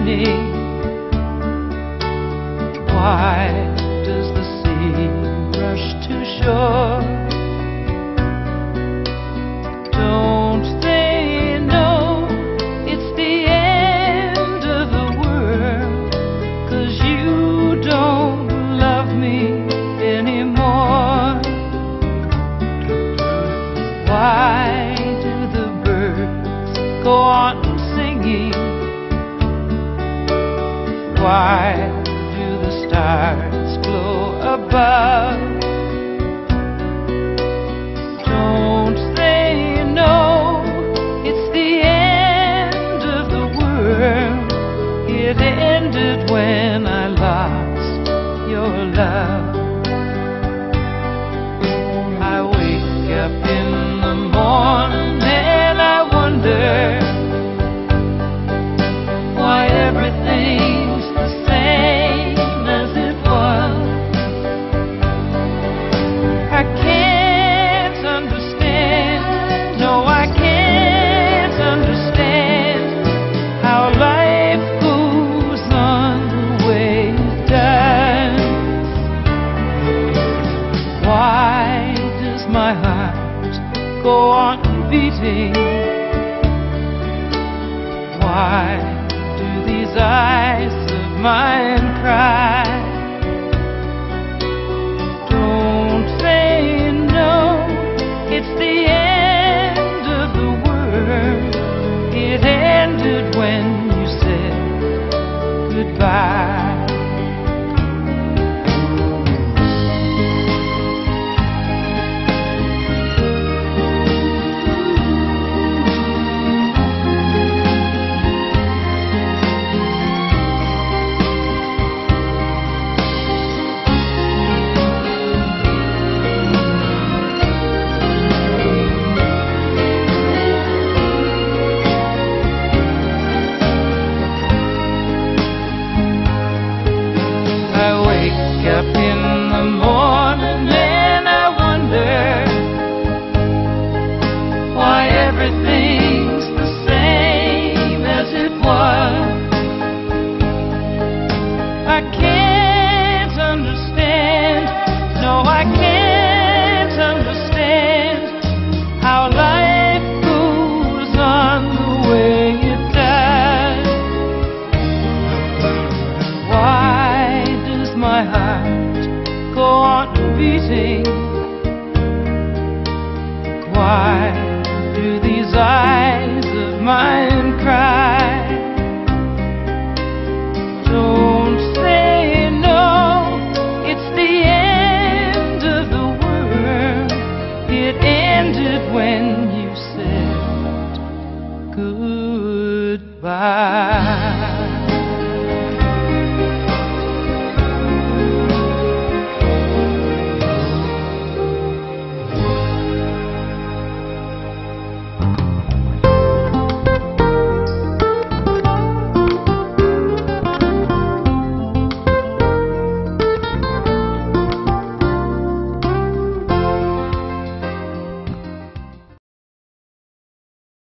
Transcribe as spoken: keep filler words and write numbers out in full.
turning? Why does the sea rush to shore? Don't they know it's the end of the world? 'Cause you don't love me anymore. Why do the birds go on singing? Why do the stars glow above? Don't they know it's the end of the world? It ended when I lost your love. I wake up in the morning and I wonder why everything's the same as it was. I can't understand, no I can't understand how life goes on the way it does. Why does my heart go on beating? Why do these eyes of mine cry? Don't they know it's the end of the world? It ended when you said goodbye. Up in the morning and I wonder why everything's the same as it was. I can't understand, no I can't understand how life goes on the way it does. Why does my heart go on beating?